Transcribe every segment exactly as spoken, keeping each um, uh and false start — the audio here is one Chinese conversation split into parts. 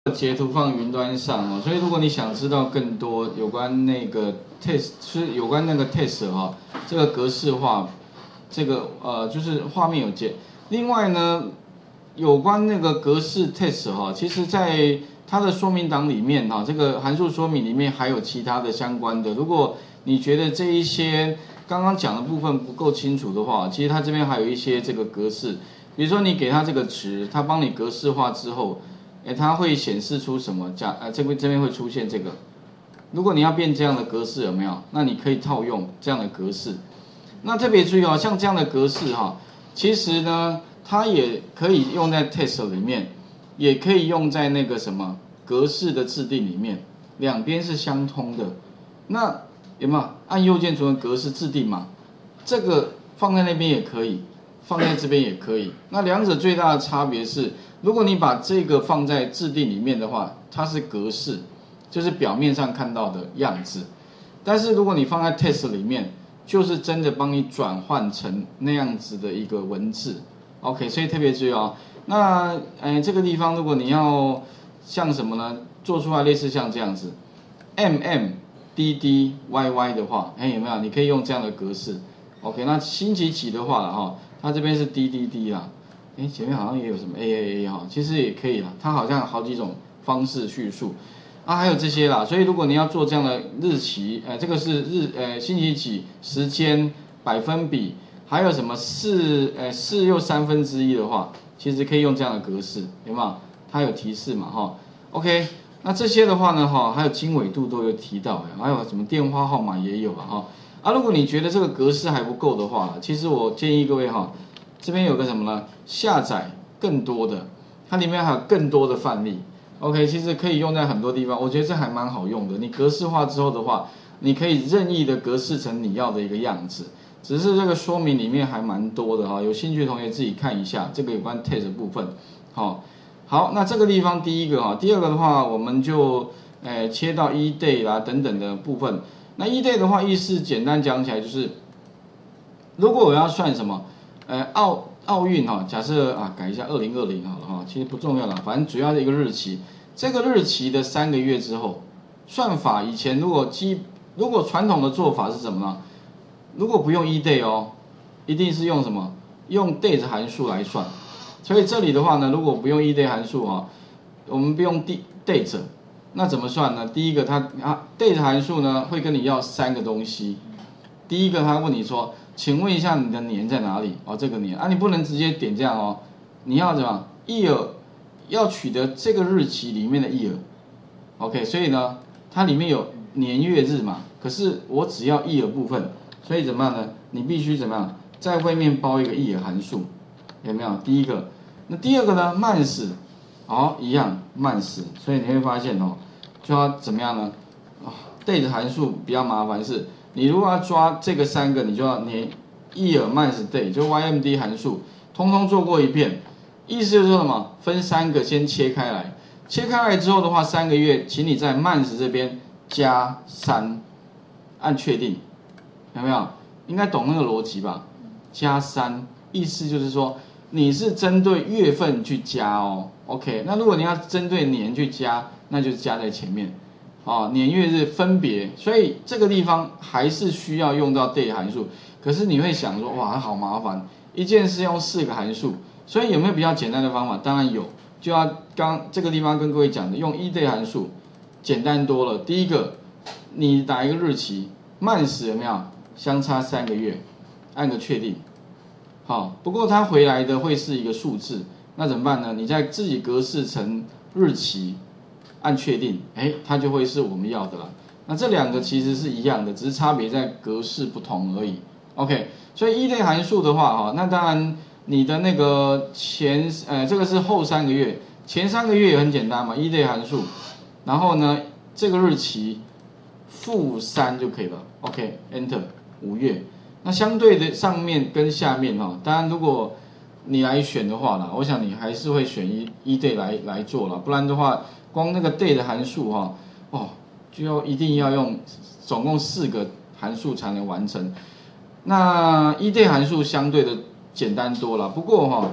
截图放云端上哦，所以如果你想知道更多有关那个 test， 是有关那个 test 哈、哦，这个格式化，这个呃就是画面有截。另外呢，有关那个格式 test 哈、哦，其实在它的说明档里面哈、哦，这个函数说明里面还有其他的相关的。如果你觉得这一些刚刚讲的部分不够清楚的话，其实它这边还有一些这个格式，比如说你给它这个值，它帮你格式化之后。哎，它会显示出什么？假呃，这边这边会出现这个。如果你要变这样的格式，有没有？那你可以套用这样的格式。那特别注意哦，像这样的格式哈、哦，其实呢，它也可以用在 test 里面，也可以用在那个什么格式的制定里面，两边是相通的。那有没有按右键除了格式制定嘛？这个放在那边也可以，放在这边也可以。那两者最大的差别是。如果你把这个放在制定里面的话，它是格式，就是表面上看到的样子。但是如果你放在 test 里面，就是真的帮你转换成那样子的一个文字。OK， 所以特别注意哦。那呃这个地方如果你要像什么呢？做出来类似像这样子 ，M M D D Y Y 的话，哎有没有？你可以用这样的格式。OK， 那星期几的话了哈，它这边是 D D D 啦。哎，前面好像也有什么 A A A 哈，其实也可以啦。它好像有好几种方式叙述啊，还有这些啦。所以如果你要做这样的日期，呃，这个是日呃星期几、时间、百分比，还有什么四呃四又三分之一的话，其实可以用这样的格式，有没有？它有提示嘛哈 ？OK， 那这些的话呢哈，还有经纬度都有提到，还有什么电话号码也有啊哈。啊，如果你觉得这个格式还不够的话，其实我建议各位哈。这边有个什么呢？下载更多的，它里面还有更多的范例。OK， 其实可以用在很多地方，我觉得这还蛮好用的。你格式化之后的话，你可以任意的格式成你要的一个样子。只是这个说明里面还蛮多的哈，有兴趣的同学自己看一下这个有关 test 的部分。好，好，那这个地方第一个哈，第二个的话我们就诶切到 E day 啦等等的部分。那 E day 的话，意思简单讲起来就是，如果我要算什么？呃，奥奥运哈，假设啊改一下二零二零好了哈，其实不重要了，反正主要的一个日期，这个日期的三个月之后，算法以前如果基如果传统的做法是什么呢？如果不用 E day 哦，一定是用什么？用 date 函数来算。所以这里的话呢，如果不用 E day 函数哈，我们不用 date， 那怎么算呢？第一个它啊 date 函数呢会跟你要三个东西，第一个他问你说。请问一下你的年在哪里？哦，这个年啊，你不能直接点这样哦，你要怎么 year 要取得这个日期里面的 year，OK， 所以呢，它里面有年月日嘛，可是我只要 year 部分，所以怎么样呢？你必须怎么样，在外面包一个 year 函数，有没有？第一个，那第二个呢？months，好，一样 months，所以你会发现哦，就要怎么样呢？啊 ，date 函数比较麻烦是。你如果要抓这个三个，你就要连 year month day 就 Y M D 函数，通通做过一遍。意思就是说什么？分三个先切开来，切开来之后的话，三个月，请你在 month 这边加三，按确定，有没有？应该懂那个逻辑吧？加三，意思就是说你是针对月份去加哦。OK， 那如果你要针对年去加，那就加在前面。哦，年月日分别，所以这个地方还是需要用到 date 函数。可是你会想说，哇，好麻烦，一件事用四个函数，所以有没有比较简单的方法？当然有，就要刚这个地方跟各位讲的，用 E day 函数，简单多了。第一个，你打一个日期，慢时有没有相差三个月，按个确定。好，不过它回来的会是一个数字，那怎么办呢？你在自己格式成日期。按确定，哎，它就会是我们要的了。那这两个其实是一样的，只是差别在格式不同而已。OK， 所以 E day 函数的话，哈，那当然你的那个前，呃，这个是后三个月，前三个月也很简单嘛 ，E day 函数，然后呢，这个日期负三就可以了。OK，Enter 五月。那相对的上面跟下面哈，当然如果你来选的话啦，我想你还是会选 E E day 来来做了，不然的话。光那个 day 的函数哈，哦，就要一定要用总共四个函数才能完成。那 E day 函数相对的简单多了，不过哈，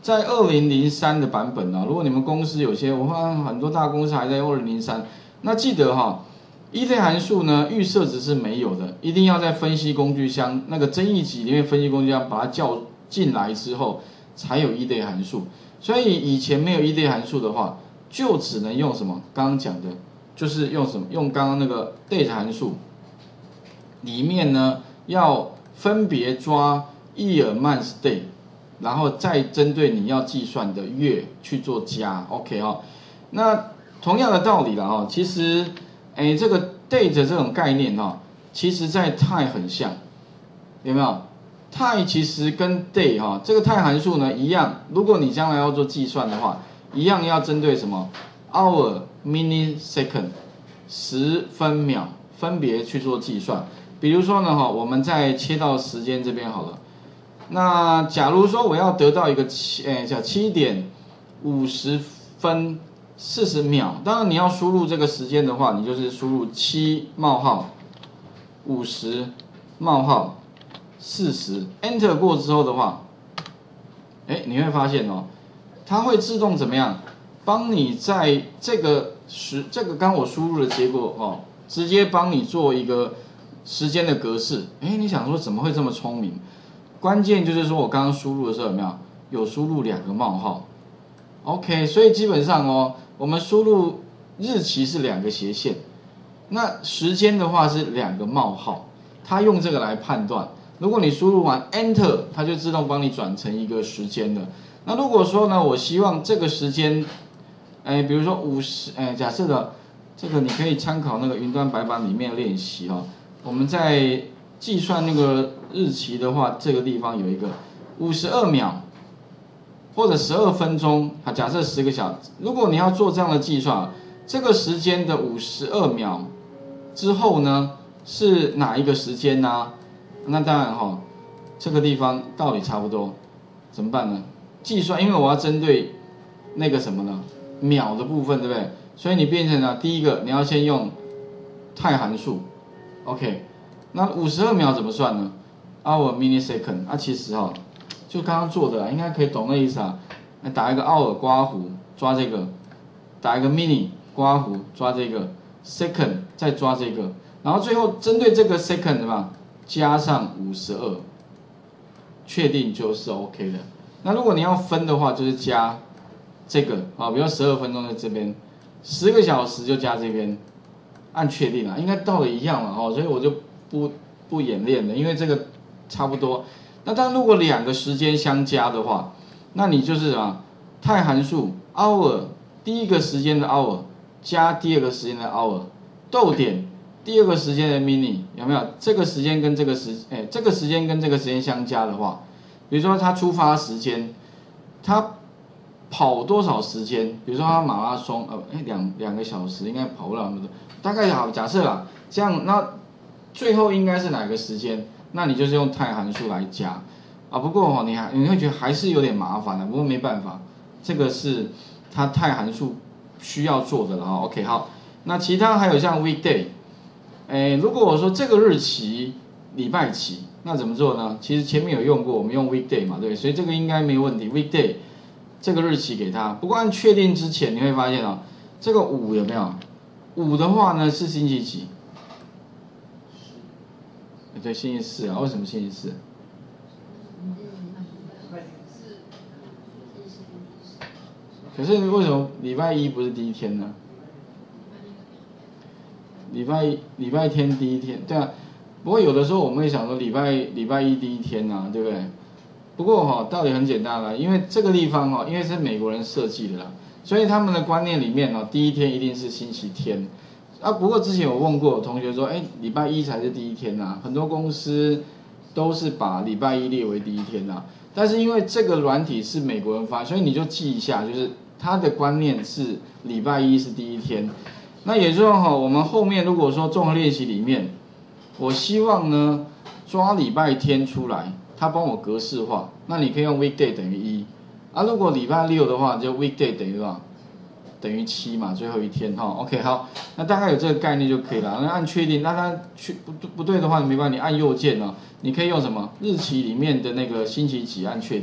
在二零零三的版本啊，如果你们公司有些，我发现很多大公司还在用二零零三，那记得哈 ，eday 函数呢预设值是没有的，一定要在分析工具箱那个争议集里面分析工具箱把它叫进来之后，才有 eday 函数。所以以前没有 eday 函数的话，就只能用什么？刚刚讲的，就是用什么？用刚刚那个 date 函数里面呢，要分别抓 year、month、day。然后再针对你要计算的月去做加 ，OK 哈、哦。那同样的道理了哈，其实，哎，这个 date 这种概念哈，其实在 time 很像，有没有 ？time 其实跟 day 哈，这个 time 函数呢一样，如果你将来要做计算的话，一样要针对什么 hour、minute、second 十分秒分别去做计算。比如说呢哈，我们再切到时间这边好了。那假如说我要得到一个七，哎，叫七点五十分四十秒，当然你要输入这个时间的话，你就是输入七冒号五十冒号四十 ，Enter 过之后的话，哎，你会发现哦，它会自动怎么样，帮你在这个时这个刚我输入的结果哦，直接帮你做一个时间的格式。哎，你想说怎么会这么聪明？关键就是说我刚刚输入的时候有没有有输入两个冒号 ？OK， 所以基本上哦，我们输入日期是两个斜线，那时间的话是两个冒号，它用这个来判断。如果你输入完 Enter， 它就自动帮你转成一个时间的。那如果说呢，我希望这个时间，哎，比如说五十，哎，假设的这个你可以参考那个云端白板里面练习哈、哦，我们在计算那个日期的话，这个地方有一个五十二秒或者十二分钟，啊，假设十个小时。如果你要做这样的计算，这个时间的五十二秒之后呢，是哪一个时间呢、啊？那当然哈、哦，这个地方道理差不多，怎么办呢？计算，因为我要针对那个什么呢？秒的部分，对不对？所以你变成了第一个，你要先用态函数 ，OK。那五十二秒怎么算呢 ？hour minute second 啊，其实哈、哦，就刚刚做的啦，应该可以懂那意思啊。那打一个 hour 刮弧抓这个，打一个 minute 刮弧抓这个 second 再抓这个，然后最后针对这个 second 对吧，加上五十二，确定就是 OK 的。那如果你要分的话，就是加这个啊，比如十二分钟在这边，十个小时就加这边，按确定啊，应该道理一样了哈，所以我就。不不演练的，因为这个差不多。那当如果两个时间相加的话，那你就是啊，态函数 hour 第一个时间的 hour 加第二个时间的 hour 逗点第二个时间的 minute 有没有？这个时间跟这个时哎这个时间跟这个时间相加的话，比如说它出发时间，它跑多少时间？比如说它马拉松呃哎两两个小时应该跑不了那么多，大概好假设啦，这样那。最后应该是哪个时间？那你就是用态函数来加啊。不过哦，你还你会觉得还是有点麻烦的。不过没办法，这个是它态函数需要做的了哈。OK， 好，那其他还有像 weekday， 哎，如果我说这个日期礼拜几，那怎么做呢？其实前面有用过，我们用 weekday 嘛，对不对？所以这个应该没问题。weekday 这个日期给它，不过按确定之前，你会发现哦，这个五有没有？五的话呢是星期几？对，星期四啊，为什么星期四？可是为什么礼拜一不是第一天呢？礼拜一礼拜天第一天，对啊。不过有的时候我们会想说礼拜礼拜一第一天啊，对不对？不过哈、哦，道理很简单啦，因为这个地方哈、哦，因为是美国人设计的啦，所以他们的观念里面哦，第一天一定是星期天。啊，不过之前我问过同学说，哎，礼拜一才是第一天呐、啊，很多公司都是把礼拜一列为第一天呐、啊。但是因为这个软体是美国人发，所以你就记一下，就是他的观念是礼拜一是第一天。那也就是说哈，我们后面如果说综合练习里面，我希望呢抓礼拜天出来，他帮我格式化，那你可以用 weekday 等于一，啊，如果礼拜六的话，就 weekday 等于多少？等于七嘛，最后一天哈 ，OK 好，那大概有这个概念就可以了。那按确定，那它去不不对的话，没关系，你按右键哦，你可以用什么日期里面的那个星期几按确定，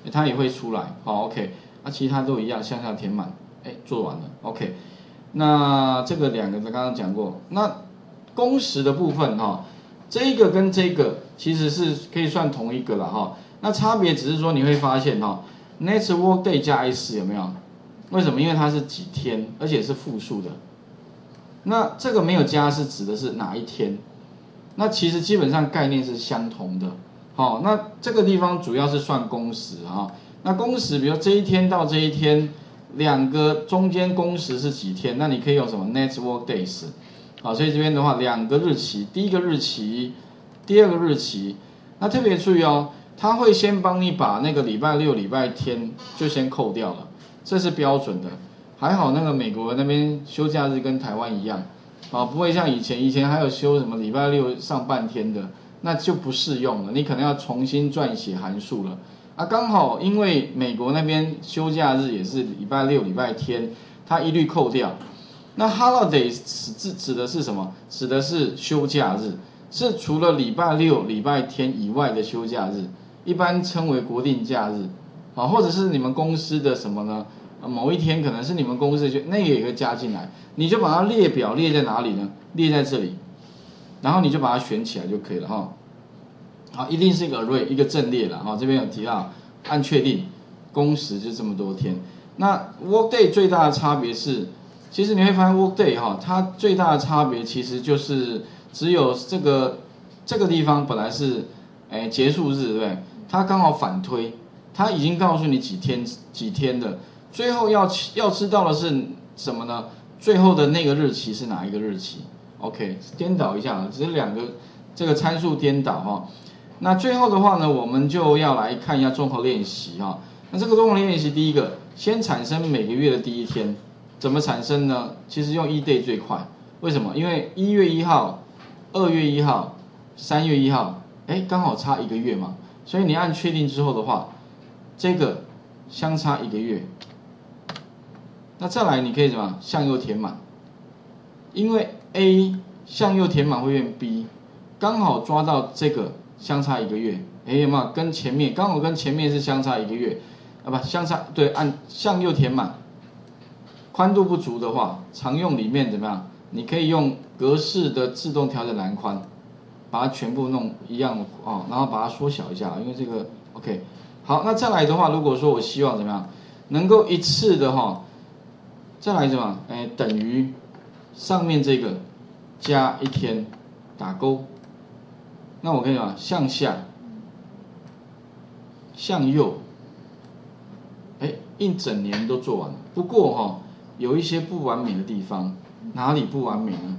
它也会出来，好 OK， 啊，其他都一样向下填满，哎，做完了 OK。那这个两个刚刚讲过，那工时的部分哈，这一个跟这个其实是可以算同一个了哈，那差别只是说你会发现哈 ，next work day 加 s 有没有？为什么？因为它是几天，而且是复数的。那这个没有加是指的是哪一天？那其实基本上概念是相同的。好，那这个地方主要是算工时哈。那工时，比如这一天到这一天，两个中间工时是几天？那你可以用什么 next work days？ 好，所以这边的话，两个日期，第一个日期，第二个日期。那特别注意哦，他会先帮你把那个礼拜六、礼拜天就先扣掉了。这是标准的，还好那个美国那边休假日跟台湾一样，啊，不会像以前，以前还有休什么礼拜六上半天的，那就不适用了，你可能要重新撰写函数了。啊，刚好因为美国那边休假日也是礼拜六、礼拜天，它一律扣掉。那 holiday 指指的是什么？指的是休假日，是除了礼拜六、礼拜天以外的休假日，一般称为国定假日。啊，或者是你们公司的什么呢？某一天可能是你们公司的，那个也会加进来，你就把它列表列在哪里呢？列在这里，然后你就把它选起来就可以了哈。好，一定是一个 array 一个阵列了哈。这边有提到，按确定，工时就这么多天。那 workday 最大的差别是，其实你会发现 workday 哈，它最大的差别其实就是只有这个这个地方本来是哎结束日对不对？它刚好反推。他已经告诉你几天几天的，最后要要知道的是什么呢？最后的那个日期是哪一个日期 ？OK， 颠倒一下，只是两个这个参数颠倒哈。那最后的话呢，我们就要来看一下综合练习哈。那这个综合练习第一个，先产生每个月的第一天，怎么产生呢？其实用 e-day 最快，为什么？因为一月一号、二月一号、三月一号，哎，刚好差一个月嘛，所以你按确定之后的话。这个相差一个月，那再来你可以怎么向右填满？因为 A 向右填满会变 B， 刚好抓到这个相差一个月，哎有没有跟前面刚好跟前面是相差一个月啊？不相差对，按向右填满，宽度不足的话，常用里面怎么样？你可以用格式的自动调整栏宽，把它全部弄一样哦，然后把它缩小一下，因为这个 OK。好，那再来的话，如果说我希望怎么样，能够一次的哈，再来什么？哎，等于上面这个加一天，打勾。那我可以什么？向下，向右，哎，一整年都做完了。不过哈，有一些不完美的地方，哪里不完美呢？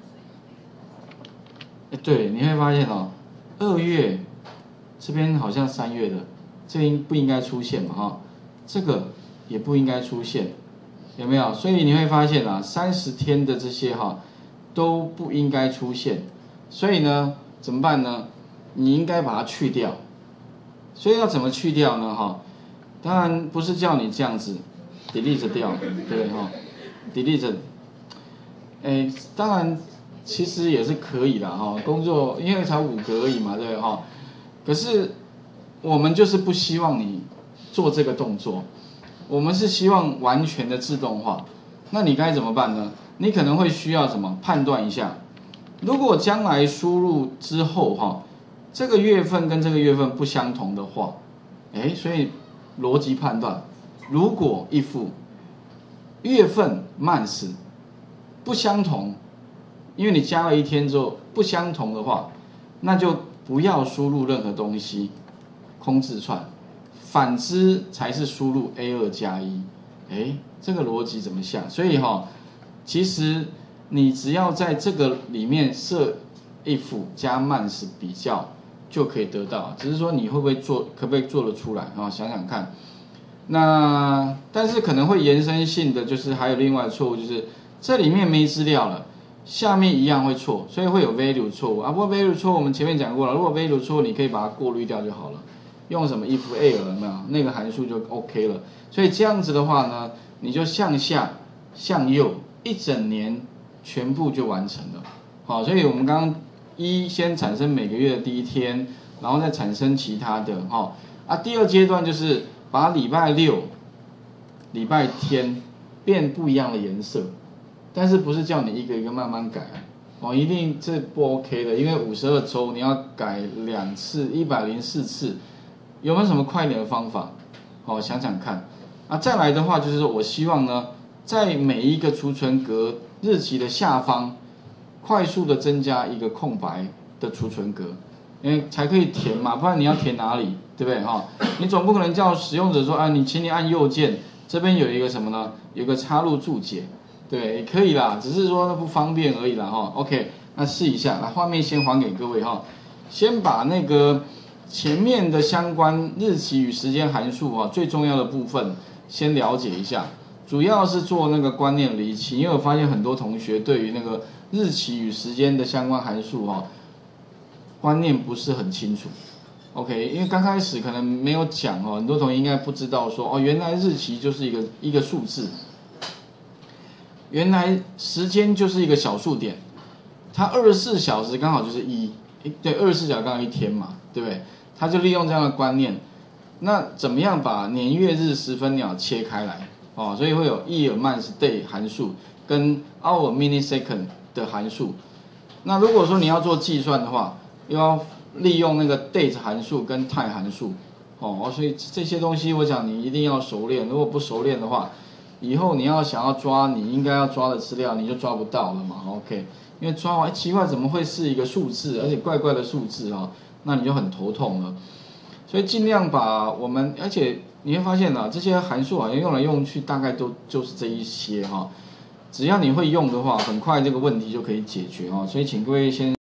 哎，对，你会发现哦，二月这边好像三月的。这应不应该出现嘛？哈，这个也不应该出现，有没有？所以你会发现啊，三十天的这些哈都不应该出现。所以呢，怎么办呢？你应该把它去掉。所以要怎么去掉呢？哈，当然不是叫你这样子 delete 掉，对不对？哈 ，delete， 哎，当然其实也是可以的哈。工作因为才五格而已嘛，对不对？哈，可是。我们就是不希望你做这个动作，我们是希望完全的自动化。那你该怎么办呢？你可能会需要什么判断一下？如果将来输入之后哈，这个月份跟这个月份不相同的话，哎，所以逻辑判断，如果 if 月份 months 不相同，因为你加了一天之后不相同的话，那就不要输入任何东西。空字串，反之才是输入 A 二 加一，哎，这个逻辑怎么想？所以哈、哦，其实你只要在这个里面设 if 加 months 比较就可以得到，只是说你会不会做，可不可以做得出来啊？想想看。那但是可能会延伸性的就是还有另外的错误，就是这里面没资料了，下面一样会错，所以会有 value 错误啊。不过 value 错误我们前面讲过了，如果 value 错误你可以把它过滤掉就好了。用什么 if err 有没有？那个函数就 OK 了。所以这样子的话呢，你就向下、向右一整年全部就完成了。好，所以我们刚刚一先产生每个月的第一天，然后再产生其他的哈。 啊，第二阶段就是把礼拜六、礼拜天变不一样的颜色，但是不是叫你一个一个慢慢改哦，一定这不 OK 的，因为五十二周你要改两次，一百零四次，有没有什么快一点的方法？哦，想想看。啊，再来的话就是说我希望呢，在每一个储存格日期的下方，快速的增加一个空白的储存格，因为才可以填嘛，不然你要填哪里，对不对哈？你总不可能叫使用者说啊，你请你按右键，这边有一个什么呢？有个插入注解，对，也可以啦，只是说不方便而已啦哈。OK， 那试一下，来画面先还给各位哈，先把那个前面的相关日期与时间函数哈，最重要的部分先了解一下。主要是做那个观念厘清，因为我发现很多同学对于那个日期与时间的相关函数哈，观念不是很清楚。OK， 因为刚开始可能没有讲哦，很多同学应该不知道说哦，原来日期就是一个一个数字，原来时间就是一个小数点，它二十四小时刚好就是一，对，二十四小时刚好一天嘛，对不对？他就利用这样的观念，那怎么样把年月日时分秒切开来？哦，所以会有 year month day 函数跟 hour minute second 的函数。那如果说你要做计算的话，又要利用那个 date 函数跟 time 函数。哦，所以这些东西我讲你一定要熟练，如果不熟练的话，以后你要想要抓你应该要抓的资料，你就抓不到了嘛。OK， 因为抓完、哎、奇怪怎么会是一个数字，而且怪怪的数字啊，那你就很头痛了。所以尽量把我们，而且你会发现啊，这些函数好像用来用去大概都就是这一些哈，只要你会用的话，很快这个问题就可以解决哈。所以请各位先。